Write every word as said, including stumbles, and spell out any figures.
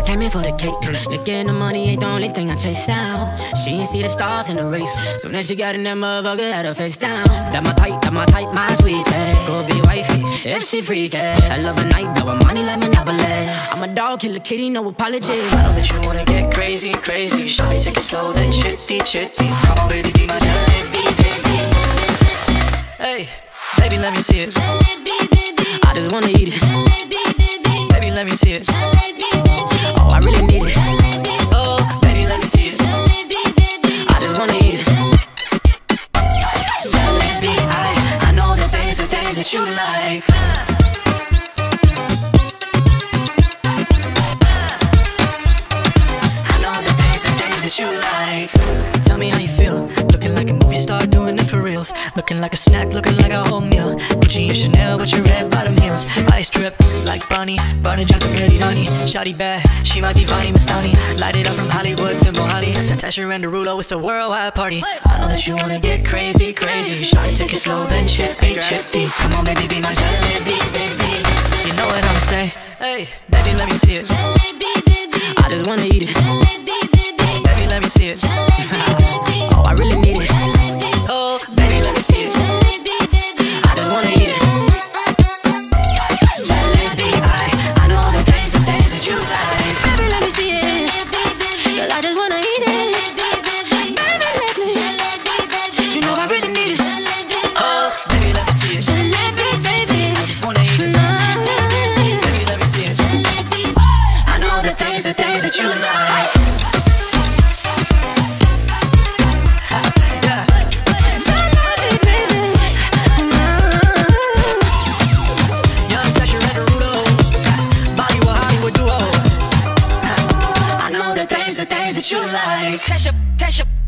came in for the cake. Looking the money ain't the only thing I chase down. She ain't see the stars in the race, so then she got in that motherfucker, had her face down. That my type, that my type, my sweetie. Go be wifey, if she freaky. I love a night, blowin' money like Monopoly. I'm a dog, kill a kitty, no apology. I know that you wanna get crazy, crazy. Shawty, take it slow, then chitty, chitty. Come on, baby, be my jalebi, baby. Hey, baby, let me see it. I just wanna eat it. Baby, let me see it. Oh, I really need it. Oh, baby, let me see it. I just wanna eat it. Jalebi, I, I know the things, the things that you like. I know the things, the things that you like. Tell me how you feel, looking like a movie star, doing it for reals. Looking like a snack, looking like a whole meal. Gucci and Chanel with your red bottom heels. Ice drip like Bonnie, Barney Jack the Ready Donnie. Shawty bad, she my divani Mastani. Light it up from Hollywood to Mohali. Tasha and Derulo, it's a worldwide party. I know that you wanna get crazy, crazy. Shawty, take it slow, then chippy, chippy. Come on, baby, be my jalebi, baby. You know what I'ma say? Hey, baby, let me see it. I just wanna eat it. Baby, let me see it. Oh, I really need it. Oh, baby, let me see it. I just wanna eat it. Jalebi, I, I know the things, the things that you like. Baby, let me see it. Girl, I just wanna eat it. Baby, let me. You know I really need it. Oh, baby, let me see it. Jalebi, baby. I just wanna eat it. Baby, let me see it. I know the things, the things that you like. The things that you like. Tasha, Tasha.